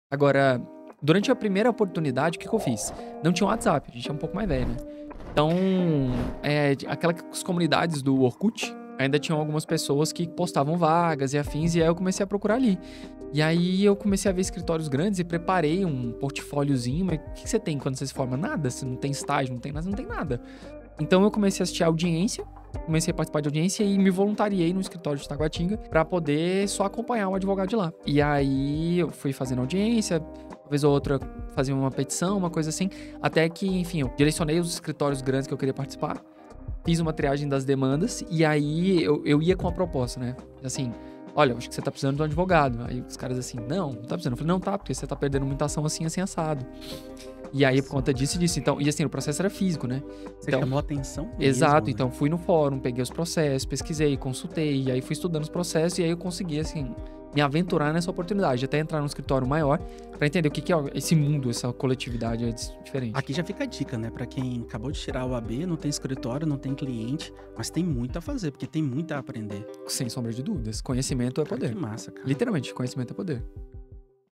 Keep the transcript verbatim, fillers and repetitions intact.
Agora, durante a primeira oportunidade, o que que eu fiz? Não tinha WhatsApp, a gente é um pouco mais velho, né. Então, eh, aquelas comunidades do Orkut, ainda tinham algumas pessoas que postavam vagas e afins, e aí eu comecei a procurar ali. E aí eu comecei a ver escritórios grandes e preparei um portfóliozinho, mas o que que você tem quando você se forma? Nada, você não tem estágio, não tem nada, você não tem nada. Então eu comecei a assistir a audiência, comecei a participar de audiência e me voluntariei no escritório de Taguatinga pra poder só acompanhar o advogado de lá. E aí eu fui fazendo audiência, uma vez ou outra fazia uma petição, uma coisa assim, até que, enfim, eu direcionei os escritórios grandes que eu queria participar, fiz uma triagem das demandas e aí eu, eu ia com a proposta, né? Assim, olha, eu acho que você tá precisando de um advogado. Aí os caras assim, não, não tá precisando. Eu falei, não tá, porque você tá perdendo muita ação assim, assim, assado. E aí, por conta disso e disso, então, e assim, o processo era físico, né? Você Então, chamou atenção mesmo, exato, né? então fui no fórum, peguei os processos, pesquisei, consultei, e aí fui estudando os processos e aí eu consegui, assim, me aventurar nessa oportunidade, até entrar num escritório maior pra entender o que que é esse mundo, essa coletividade é diferente. Aqui já fica a dica, né? Pra quem acabou de tirar o A B, não tem escritório, não tem cliente, mas tem muito a fazer, porque tem muito a aprender. Sem sombra de dúvidas, conhecimento é Cara, poder. que massa, cara. Literalmente, conhecimento é poder.